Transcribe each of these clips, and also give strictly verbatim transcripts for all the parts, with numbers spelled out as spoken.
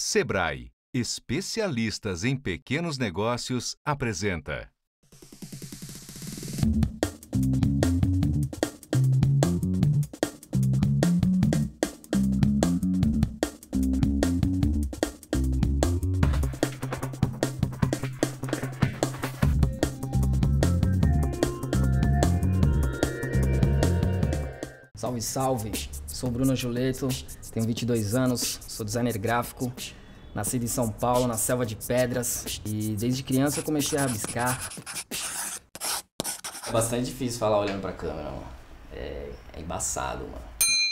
Sebrae, especialistas em pequenos negócios, apresenta. Salve, salve! Sou Bruno Giuleto, tenho vinte e dois anos, sou designer gráfico, nascido em São Paulo, na selva de pedras, e desde criança eu comecei a rabiscar. É bastante difícil falar olhando pra câmera, mano. É, é embaçado, mano.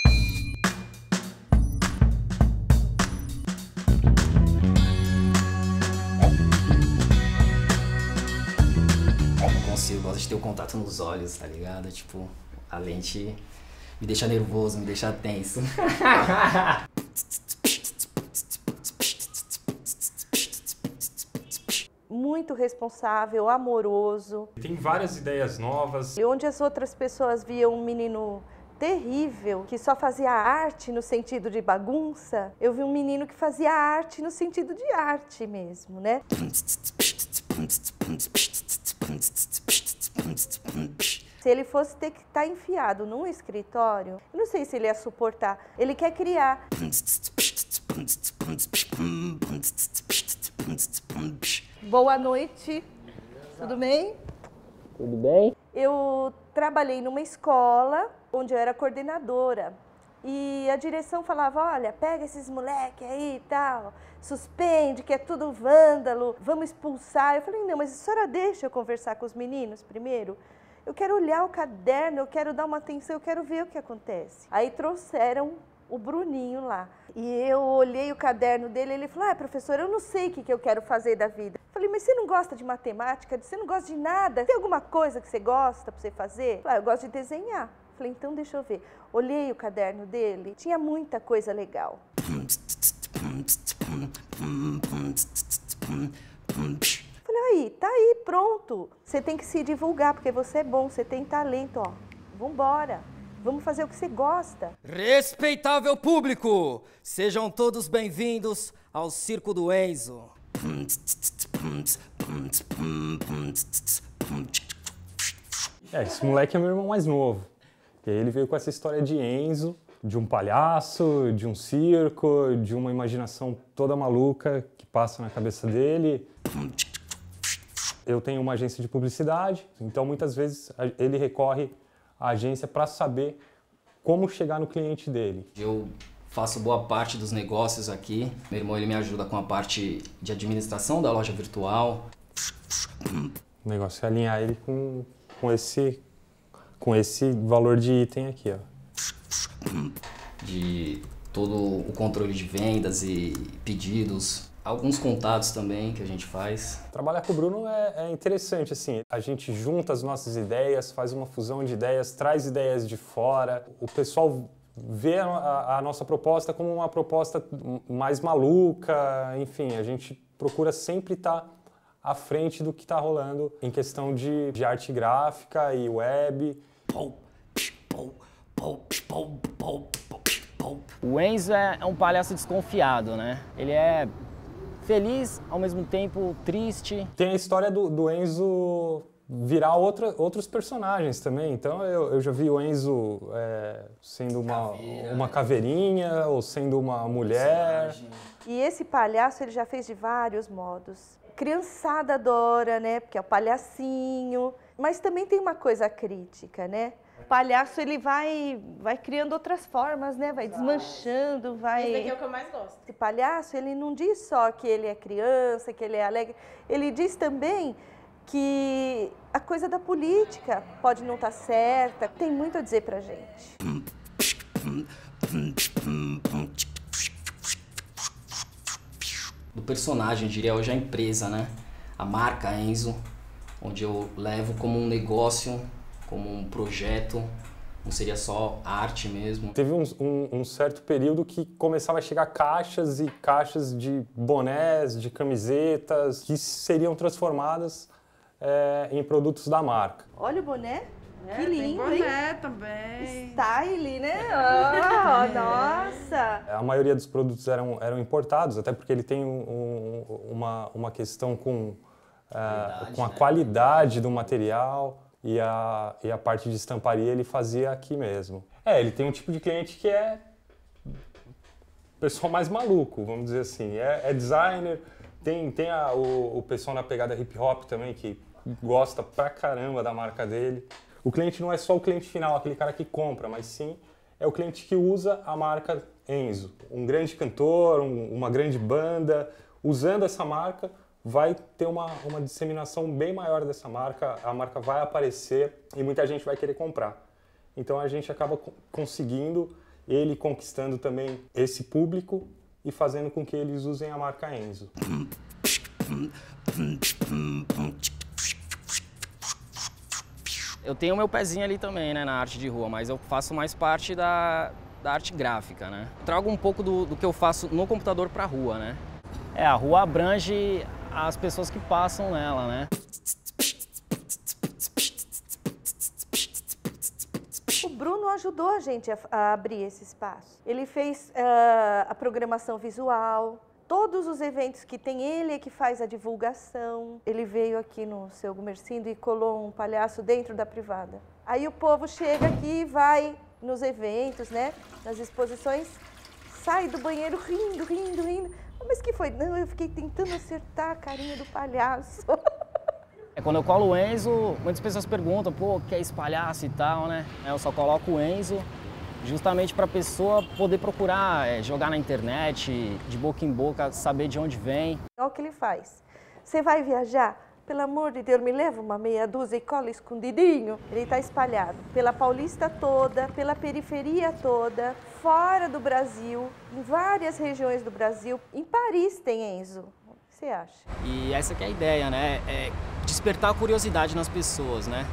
Eu não consigo, eu gosto de ter o contato nos olhos, tá ligado? Tipo, a lente me deixa nervoso, me deixa tenso. Muito responsável, amoroso. Tem várias ideias novas. E onde as outras pessoas viam um menino terrível, que só fazia arte no sentido de bagunça, eu vi um menino que fazia arte no sentido de arte mesmo, né? Se ele fosse ter que estar enfiado num escritório, eu não sei se ele ia suportar. Ele quer criar. Boa noite, tudo bem? Tudo bem? Eu trabalhei numa escola onde eu era coordenadora. E a direção falava, olha, pega esses moleque aí e tal, suspende, que é tudo vândalo, vamos expulsar. Eu falei, não, mas a senhora deixa eu conversar com os meninos primeiro? Eu quero olhar o caderno, eu quero dar uma atenção, eu quero ver o que acontece. Aí trouxeram o Bruninho lá. E eu olhei o caderno dele e ele falou, ah, professora, eu não sei o que eu quero fazer da vida. Eu falei, mas você não gosta de matemática? Você não gosta de nada? Tem alguma coisa que você gosta para você fazer? Eu falei, ah, eu gosto de desenhar. Eu falei, então deixa eu ver. Olhei o caderno dele, tinha muita coisa legal. Falei, aí, tá aí, pronto. Você tem que se divulgar, porque você é bom, você tem talento, ó. Vambora, vamos fazer o que você gosta. Respeitável público, sejam todos bem-vindos ao Circo do Enzo. É, esse moleque é meu irmão mais novo. E aí ele veio com essa história de Enzo, de um palhaço, de um circo, de uma imaginação toda maluca que passa na cabeça dele. Eu tenho uma agência de publicidade, então muitas vezes ele recorre à agência para saber como chegar no cliente dele. Eu faço boa parte dos negócios aqui. Meu irmão ele me ajuda com a parte de administração da loja virtual. O negócio é alinhar ele com, com, esse, com esse valor de item aqui, ó. De todo o controle de vendas e pedidos. Alguns contatos também que a gente faz. Trabalhar com o Bruno é, é interessante, assim, a gente junta as nossas ideias, faz uma fusão de ideias, traz ideias de fora. O pessoal vê a, a nossa proposta como uma proposta mais maluca, enfim, a gente procura sempre estar à frente do que está rolando em questão de, de arte gráfica e web. O Enzo é um palhaço desconfiado, né? Ele é feliz, ao mesmo tempo triste. Tem a história do, do Enzo virar outra, outros personagens também. Então eu, eu já vi o Enzo é, sendo uma, Caveira, uma caveirinha ou sendo uma mulher. Personagem. E esse palhaço ele já fez de vários modos. Criançada adora, né? Porque é o palhacinho. Mas também tem uma coisa crítica, né? O palhaço ele vai, vai criando outras formas, né? Vai desmanchando, vai... Esse daqui é o que eu mais gosto. Esse palhaço, ele não diz só que ele é criança, que ele é alegre. Ele diz também que a coisa da política pode não estar certa. Tem muito a dizer pra gente. Do personagem, eu diria hoje a empresa, né? A marca Enzo, onde eu levo como um negócio, como um projeto, não seria só arte mesmo. Teve um, um, um certo período que começava a chegar caixas e caixas de bonés, de camisetas, que seriam transformadas é, em produtos da marca. Olha o boné. É, que lindo, tem boné hein? também. Style, né? Oh, nossa! A maioria dos produtos eram, eram importados, até porque ele tem um, um, uma, uma questão com, uh, com a né? qualidade do material e a, e a parte de estamparia ele fazia aqui mesmo. É, ele tem um tipo de cliente que é pessoal mais maluco, vamos dizer assim. É, é designer, tem, tem a, o, o pessoal na pegada hip hop também, que gosta pra caramba da marca dele. O cliente não é só o cliente final, aquele cara que compra, mas sim é o cliente que usa a marca Enzo. Um grande cantor, um, uma grande banda, usando essa marca, vai ter uma, uma disseminação bem maior dessa marca, a marca vai aparecer e muita gente vai querer comprar. Então a gente acaba conseguindo, ele conquistando também esse público e fazendo com que eles usem a marca Enzo. Eu tenho meu pezinho ali também, né, na arte de rua, mas eu faço mais parte da, da arte gráfica, né? Trago um pouco do, do que eu faço no computador para a rua, né? É, a rua abrange as pessoas que passam nela, né? O Bruno ajudou a gente a, a abrir esse espaço. Ele fez uh, a programação visual, todos os eventos que tem ele é que faz a divulgação. Ele veio aqui no Seu Gumercindo e colou um palhaço dentro da privada. Aí o povo chega aqui e vai nos eventos, né, nas exposições, sai do banheiro rindo, rindo, rindo. Mas que foi? Não, eu fiquei tentando acertar a carinha do palhaço. É, quando eu colo o Enzo, muitas pessoas perguntam, pô, o que é esse palhaço e tal, né? Eu só coloco o Enzo justamente para a pessoa poder procurar, é, jogar na internet, de boca em boca, saber de onde vem. Olha o que ele faz. Você vai viajar? Pelo amor de Deus, me leva uma meia dúzia e cola escondidinho. Ele está espalhado pela Paulista toda, pela periferia toda, fora do Brasil, em várias regiões do Brasil. Em Paris tem Enzo. O que você acha? E essa que é a ideia, né? É despertar a curiosidade nas pessoas, né?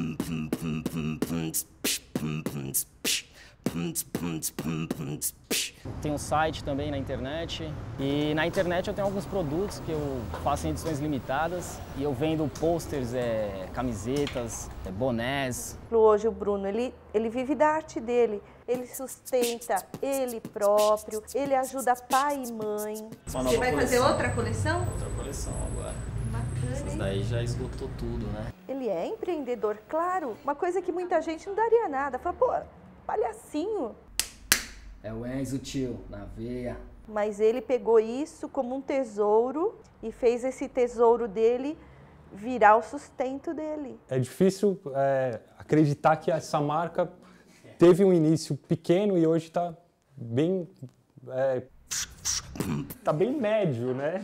Tem um site também na internet e na internet eu tenho alguns produtos que eu faço em edições limitadas e eu vendo posters, é, camisetas, é, bonés. Hoje o Bruno, ele, ele vive da arte dele, ele sustenta ele próprio, ele ajuda pai e mãe. Você vai fazer outra coleção? Outra coleção agora. Bacana, Essas hein? daí já esgotou tudo, né? Ele é empreendedor, claro, uma coisa que muita gente não daria nada. Fala, pô, palhacinho. É o Enzo, tio, na veia. Mas ele pegou isso como um tesouro e fez esse tesouro dele virar o sustento dele. É difícil é, acreditar que essa marca teve um início pequeno e hoje está bem... É, tá bem médio, né?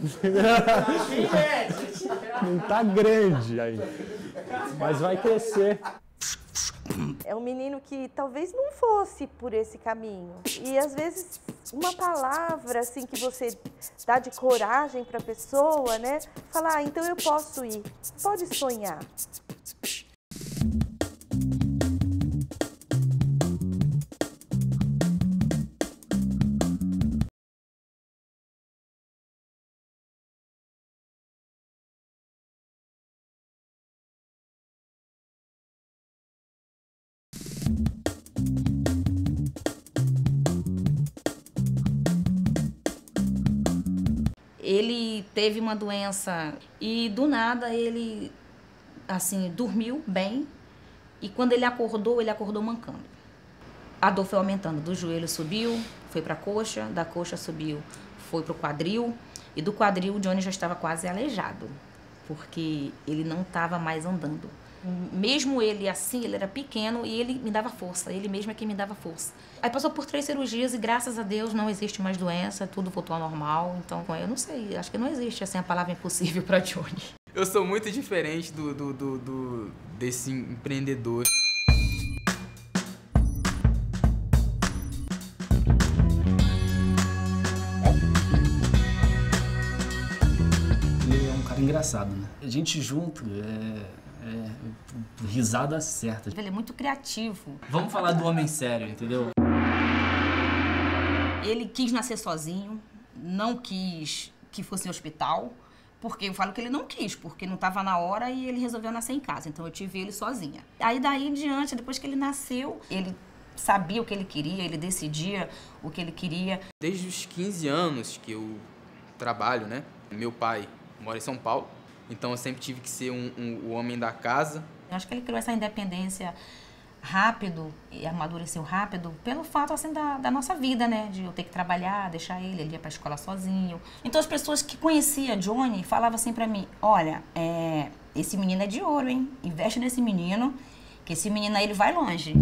Não tá grande ainda, mas vai crescer. É um menino que talvez não fosse por esse caminho. E às vezes uma palavra assim que você dá de coragem para a pessoa, né? Falar, ah, então eu posso ir. Pode sonhar. Ele teve uma doença e do nada ele, assim, dormiu bem e quando ele acordou, ele acordou mancando. A dor foi aumentando, do joelho subiu, foi para a coxa, da coxa subiu, foi para o quadril e do quadril o Johnny já estava quase aleijado, porque ele não estava mais andando. Mesmo ele assim, ele era pequeno e ele me dava força, ele mesmo é quem me dava força. Aí passou por três cirurgias e graças a Deus não existe mais doença, tudo voltou ao normal. Então, eu não sei, acho que não existe assim a palavra impossível para Johnny. Eu sou muito diferente do, do, do, do desse empreendedor. Ele é um cara engraçado, né? A gente junto, é... É, risada certa. Ele é muito criativo. Vamos falar do homem sério, entendeu? Ele quis nascer sozinho, não quis que fosse em hospital. Porque eu falo que ele não quis, porque não estava na hora e ele resolveu nascer em casa. Então eu tive ele sozinha. Aí daí em diante, depois que ele nasceu, ele sabia o que ele queria, ele decidia o que ele queria. Desde os quinze anos que eu trabalho, né? Meu pai mora em São Paulo, então eu sempre tive que ser um, um, o homem da casa. Eu acho que ele criou essa independência rápido e amadureceu rápido pelo fato assim da, da nossa vida, né? De eu ter que trabalhar, deixar ele, ele ia pra escola sozinho. Então as pessoas que conheciam Johnny falavam assim pra mim, olha, é, esse menino é de ouro, hein? Investe nesse menino, que esse menino aí ele vai longe.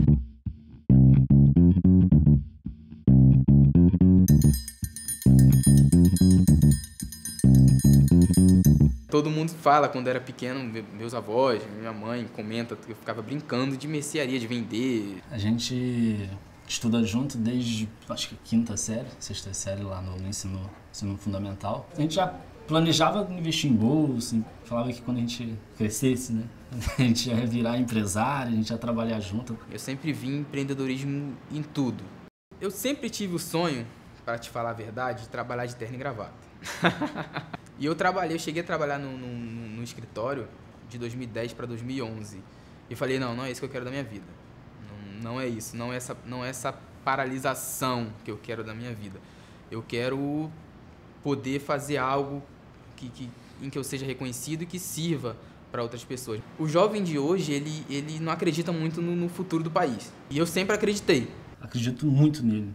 Todo mundo fala, quando era pequeno, meus avós, minha mãe comenta que eu ficava brincando de mercearia, de vender. A gente estuda junto desde, acho que quinta série, sexta série lá no, no ensino, ensino fundamental. A gente já planejava investir em bolsa, falava que quando a gente crescesse, né, a gente ia virar empresário, a gente ia trabalhar junto. Eu sempre vi empreendedorismo em tudo. Eu sempre tive o sonho, para te falar a verdade, de trabalhar de terno e gravata. E eu trabalhei, eu cheguei a trabalhar no, no, no escritório de dois mil e dez para dois mil e onze. E falei, não, não é isso que eu quero da minha vida. Não, não é isso, não é, essa, não é essa paralisação que eu quero da minha vida. Eu quero poder fazer algo que, que, em que eu seja reconhecido e que sirva para outras pessoas. O jovem de hoje, ele, ele não acredita muito no, no futuro do país. E eu sempre acreditei. Acredito muito nele.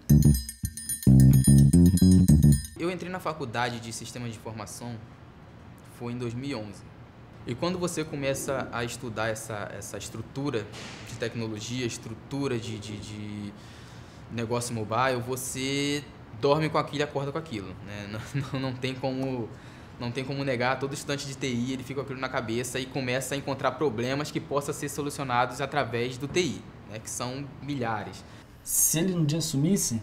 Eu entrei na faculdade de Sistemas de Informação, foi em dois mil e onze. E quando você começa a estudar essa, essa estrutura de tecnologia, estrutura de, de, de negócio mobile, você dorme com aquilo e acorda com aquilo, né? Não, não, tem como, não tem como negar, todo estudante de T I ele fica com aquilo na cabeça e começa a encontrar problemas que possam ser solucionados através do T I, né? Que são milhares. Se ele um dia sumisse,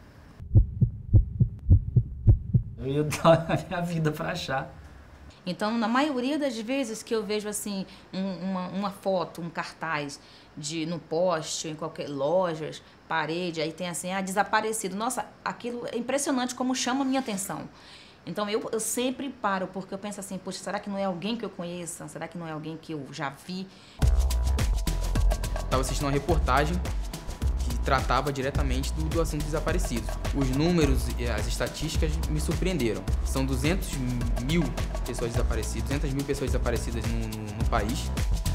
eu ia dar a minha vida para achar. Então, na maioria das vezes que eu vejo assim um, uma, uma foto, um cartaz de no poste, em qualquer loja, parede, aí tem assim, ah, desaparecido. Nossa, aquilo é impressionante como chama a minha atenção. Então, eu, eu sempre paro, porque eu penso assim, poxa, será que não é alguém que eu conheça? Será que não é alguém que eu já vi? Estava assistindo uma reportagem que tratava diretamente do, do assunto desaparecidos. Os números e as estatísticas me surpreenderam. São duzentas mil pessoas desaparecidas, duzentas mil pessoas desaparecidas no, no, no país.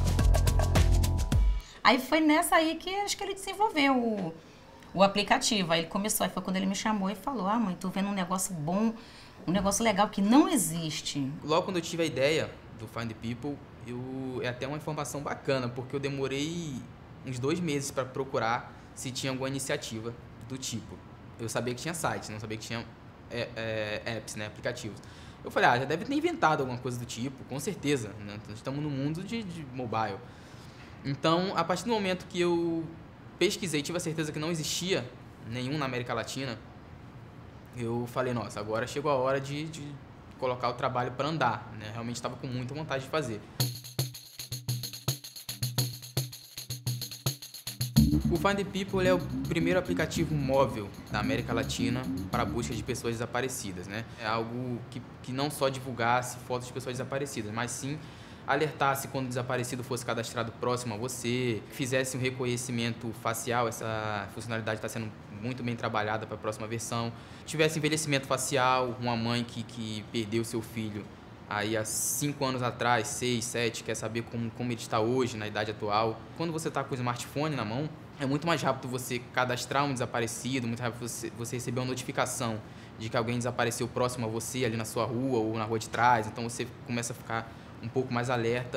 Aí foi nessa aí que acho que ele desenvolveu o, o aplicativo. Aí ele começou, aí foi quando ele me chamou e falou, ah mãe, tô vendo um negócio bom, um negócio legal que não existe. Logo quando eu tive a ideia do Find People, eu, é até uma informação bacana, porque eu demorei uns dois meses para procurar se tinha alguma iniciativa do tipo. Eu sabia que tinha sites, não sabia que tinha é, é, apps, né, aplicativos. Eu falei, ah, já deve ter inventado alguma coisa do tipo, com certeza, né? Nós estamos no mundo de, de mobile. Então, a partir do momento que eu pesquisei, tive a certeza que não existia nenhum na América Latina, eu falei, nossa, agora chegou a hora de, de colocar o trabalho para andar, né? Realmente estava com muita vontade de fazer. O Find People é o primeiro aplicativo móvel da América Latina para a busca de pessoas desaparecidas, né? É algo que, que não só divulgasse fotos de pessoas desaparecidas, mas sim alertasse quando o desaparecido fosse cadastrado próximo a você, fizesse um reconhecimento facial, essa funcionalidade está sendo muito bem trabalhada para a próxima versão, tivesse envelhecimento facial, uma mãe que, que perdeu seu filho aí há cinco anos atrás, seis, sete, quer saber como, como ele está hoje, na idade atual. Quando você está com o smartphone na mão, é muito mais rápido você cadastrar um desaparecido, muito rápido você, você receber uma notificação de que alguém desapareceu próximo a você, ali na sua rua ou na rua de trás, então você começa a ficar um pouco mais alerta.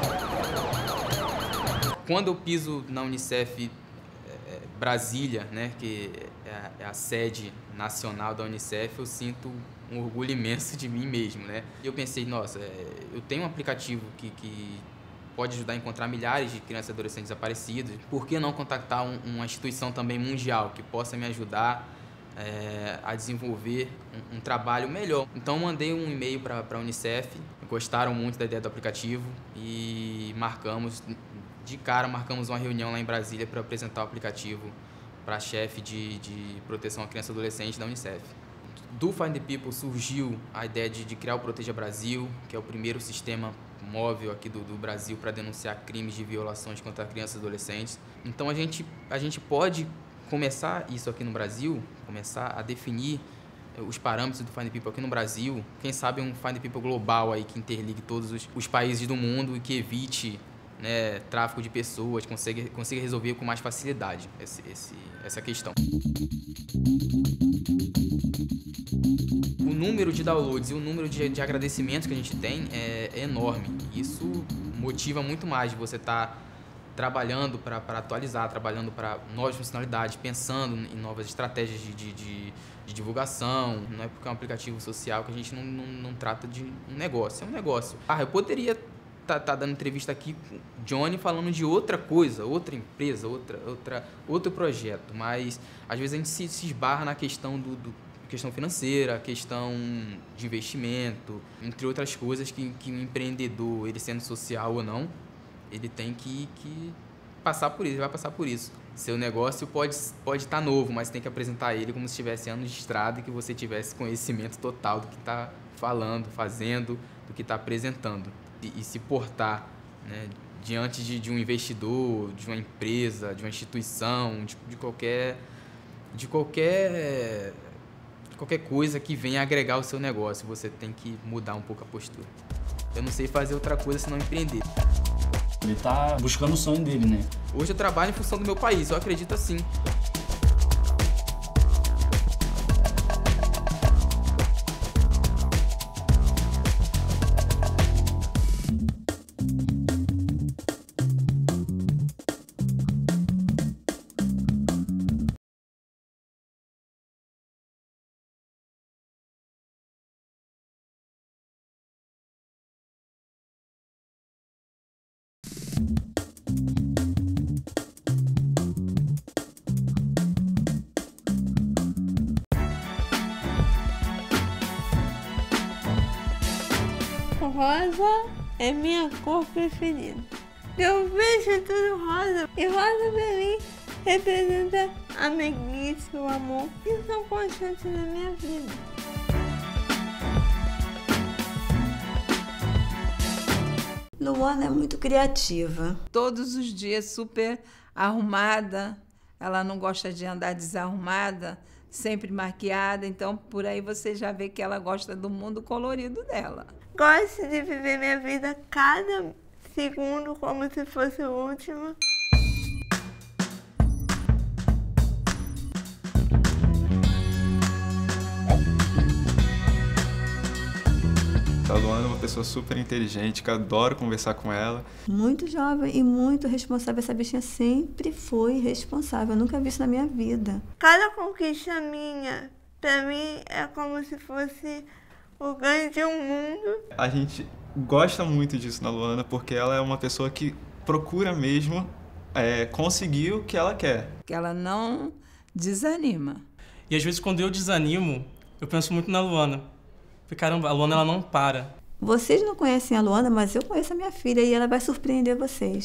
Quando eu piso na Unicef é, Brasília, né, que é a, é a sede nacional da Unicef, eu sinto um orgulho imenso de mim mesmo, né? E eu pensei, nossa, é, eu tenho um aplicativo que, que pode ajudar a encontrar milhares de crianças e adolescentes desaparecidos. Por que não contactar um, uma instituição também mundial que possa me ajudar é, a desenvolver um, um trabalho melhor? Então, mandei um e-mail para a Unicef, gostaram muito da ideia do aplicativo e marcamos, de cara, marcamos uma reunião lá em Brasília para apresentar o aplicativo para a chefe de, de proteção à criança e adolescente da Unicef. Do Find the People surgiu a ideia de, de criar o Proteja Brasil, que é o primeiro sistema móvel aqui do, do Brasil para denunciar crimes de violações contra crianças e adolescentes. Então a gente, a gente pode começar isso aqui no Brasil, começar a definir os parâmetros do Find the People aqui no Brasil. Quem sabe um Find the People global aí que interligue todos os, os países do mundo e que evite, né, tráfico de pessoas, consiga, consiga resolver com mais facilidade esse, esse, essa questão. O número de downloads e o número de, de agradecimentos que a gente tem é, é enorme. Isso motiva muito mais de você estar tá trabalhando para atualizar, trabalhando para novas funcionalidades, pensando em novas estratégias de, de, de, de divulgação. Não é porque é um aplicativo social que a gente não, não, não trata de um negócio. É um negócio. Ah, eu poderia tá, tá dando entrevista aqui com o Johnny falando de outra coisa, outra empresa, outra, outra, outro projeto, mas às vezes a gente se, se esbarra na questão do, do questão financeira, questão de investimento, entre outras coisas que, que o empreendedor, ele sendo social ou não, ele tem que, que passar por isso, ele vai passar por isso. Seu negócio pode pode estar novo, mas tem que apresentar ele como se tivesse anos de estrada e que você tivesse conhecimento total do que está falando, fazendo, do que está apresentando. E, e se portar, né, diante de, de um investidor, de uma empresa, de uma instituição, de, de qualquer... de qualquer qualquer coisa que venha agregar o seu negócio, você tem que mudar um pouco a postura. Eu não sei fazer outra coisa senão empreender. Ele tá buscando o sonho dele, né? Hoje eu trabalho em função do meu país, eu acredito assim. Rosa é minha cor preferida. Eu vejo tudo rosa e rosa pra mim representa a meiguice, o amor que são constantes na minha vida. Luana é muito criativa. Todos os dias super arrumada, ela não gosta de andar desarrumada, sempre maquiada, então por aí você já vê que ela gosta do mundo colorido dela. Gosto de viver minha vida cada segundo como se fosse o último. A Luana é uma pessoa super inteligente, que eu adoro conversar com ela. Muito jovem e muito responsável. Essa bichinha sempre foi responsável. Eu nunca vi isso na minha vida. Cada conquista minha, pra mim, é como se fosse o ganho de um mundo. A gente gosta muito disso na Luana, porque ela é uma pessoa que procura mesmo é, conseguir o que ela quer. Que ela não desanima. E às vezes quando eu desanimo, eu penso muito na Luana. Porque caramba, a Luana ela não para. Vocês não conhecem a Luana, mas eu conheço a minha filha e ela vai surpreender vocês.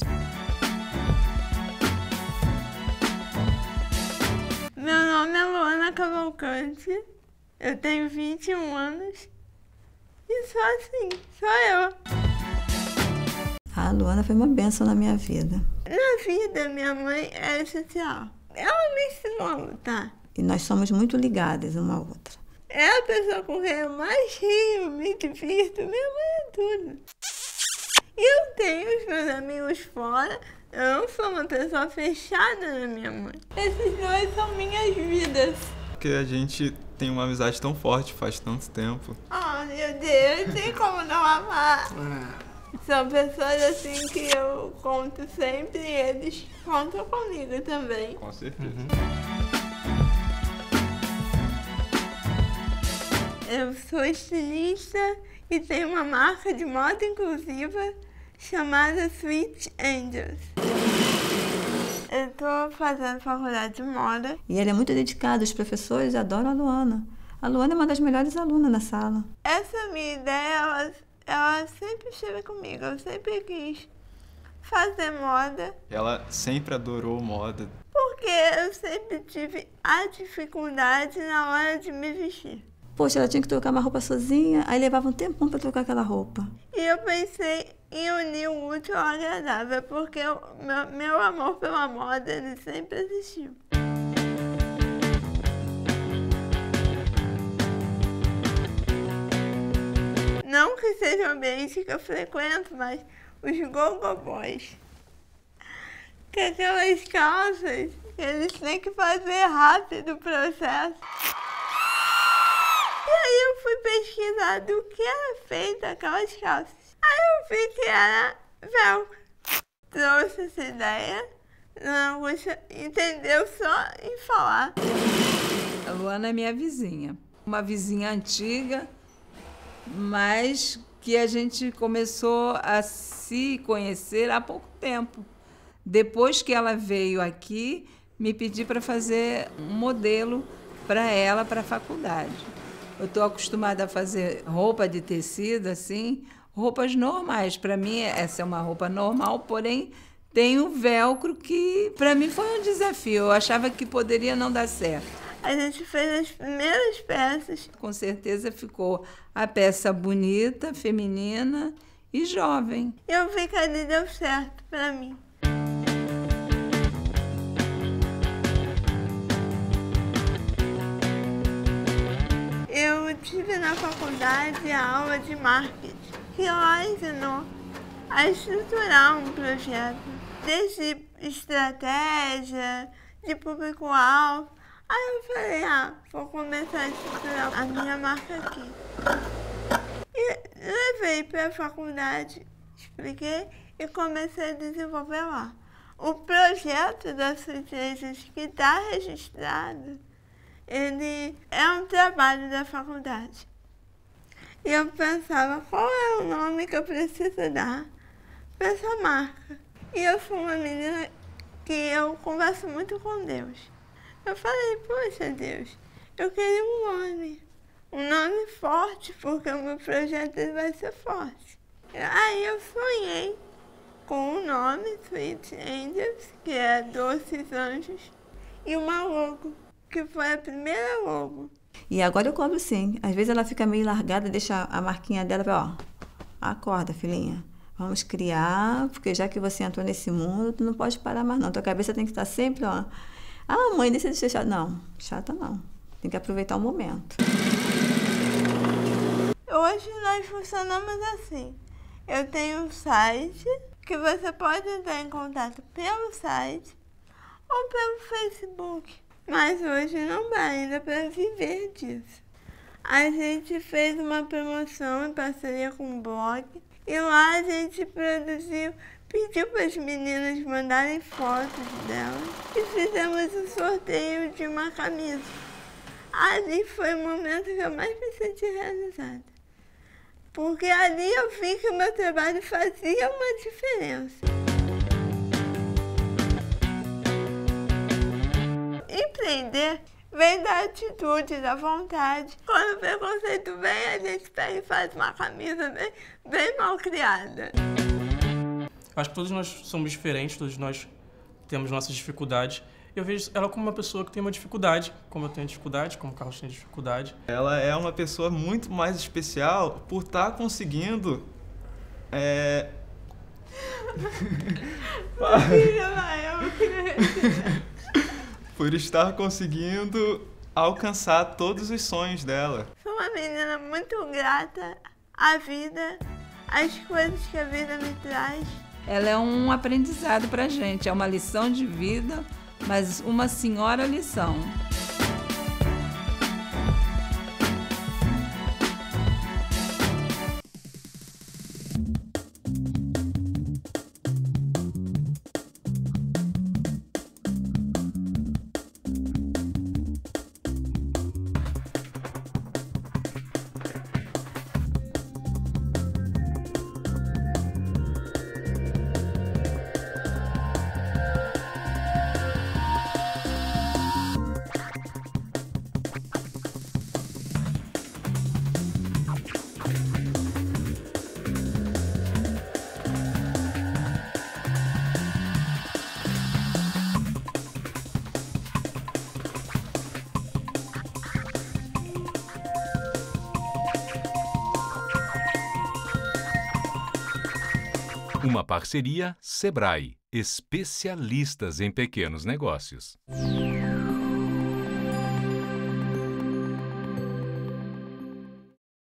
Meu nome é Luana Cavalcante, eu tenho vinte e um anos e sou assim, sou eu. A Luana foi uma bênção na minha vida. Na vida, minha mãe é essencial. Ela me ensinou a lutar. E nós somos muito ligadas uma à outra. É a pessoa com quem eu mais rio, me divirto, minha mãe é tudo. E eu tenho os meus amigos fora, eu não sou uma pessoa fechada na minha mãe. Esses dois são minhas vidas. Porque a gente tem uma amizade tão forte faz tanto tempo. Oh, meu Deus, tem como não amar. São pessoas assim que eu conto sempre e eles contam comigo também. Com certeza. Uhum. Eu sou estilista e tenho uma marca de moda inclusiva chamada Sweet Angels. Eu estou fazendo faculdade de moda. E ela é muito dedicada, os professores adoram a Luana. A Luana é uma das melhores alunas na sala. Essa minha ideia, ela, ela sempre esteve comigo. Eu sempre quis fazer moda. Ela sempre adorou moda. Porque eu sempre tive a dificuldade na hora de me vestir. Poxa, ela tinha que trocar uma roupa sozinha, aí levava um tempão para trocar aquela roupa. E eu pensei em unir o útil ao agradável, porque o meu, meu amor pela moda, ele sempre existiu. Não que seja o ambiente que eu frequento, mas os go-go boys. Que aquelas calças, eles têm que fazer rápido o processo. E aí eu fui pesquisar do que era feita aquelas calças. Aí eu vi que era velcro. Trouxe essa ideia, Dona Augusta entendeu só em falar. A Luana é minha vizinha. Uma vizinha antiga, mas que a gente começou a se conhecer há pouco tempo. Depois que ela veio aqui, me pedi para fazer um modelo para ela, para a faculdade. Eu estou acostumada a fazer roupa de tecido, assim, roupas normais. Para mim, essa é uma roupa normal, porém, tem o velcro que, para mim, foi um desafio. Eu achava que poderia não dar certo. A gente fez as primeiras peças. Com certeza ficou a peça bonita, feminina e jovem. Eu vi que ali deu certo para mim. Eu tive na faculdade a aula de marketing, que lá ensinou a estruturar um projeto, desde estratégia, de público-alvo. Aí eu falei, ah, vou começar a estruturar a minha marca aqui. E levei para a faculdade, expliquei e comecei a desenvolver lá. O projeto da Sweet que está registrado, ele é um trabalho da faculdade. E eu pensava, qual é o nome que eu preciso dar para essa marca? E eu sou uma menina que eu converso muito com Deus. Eu falei, poxa Deus, eu queria um nome, um nome forte, porque o meu projeto ele vai ser forte. Aí eu sonhei com o nome Sweet Angels, que é Doces Anjos, e uma logo, que foi a primeira logo. E agora eu cobro sim. Às vezes ela fica meio largada, deixa a marquinha dela, ó, acorda, filhinha. Vamos criar, porque já que você entrou nesse mundo, tu não pode parar mais não. Tua cabeça tem que estar sempre, ó. Ah, mãe, deixa de ser chata. Não, chata não. Tem que aproveitar o momento. Hoje nós funcionamos assim. Eu tenho um site que você pode entrar em contato pelo site ou pelo Facebook. Mas hoje não dá ainda para viver disso. A gente fez uma promoção em parceria com o blog e lá a gente produziu, pediu para as meninas mandarem fotos delas e fizemos o sorteio de uma camisa. Ali foi o momento que eu mais me senti realizada. Porque ali eu vi que o meu trabalho fazia uma diferença. Empreender vem da atitude, da vontade. Quando o preconceito vem, a gente pega e faz uma camisa bem, bem mal criada. Acho que todos nós somos diferentes, todos nós temos nossas dificuldades. Eu vejo ela como uma pessoa que tem uma dificuldade, como eu tenho dificuldade, como o Carlos tem dificuldade. Ela é uma pessoa muito mais especial por estar conseguindo... É... por estar conseguindo alcançar todos os sonhos dela. Sou uma menina muito grata à vida, às coisas que a vida me traz. Ela é um aprendizado pra gente, é uma lição de vida, mas uma senhora lição. Uma parceria Sebrae, especialistas em pequenos negócios.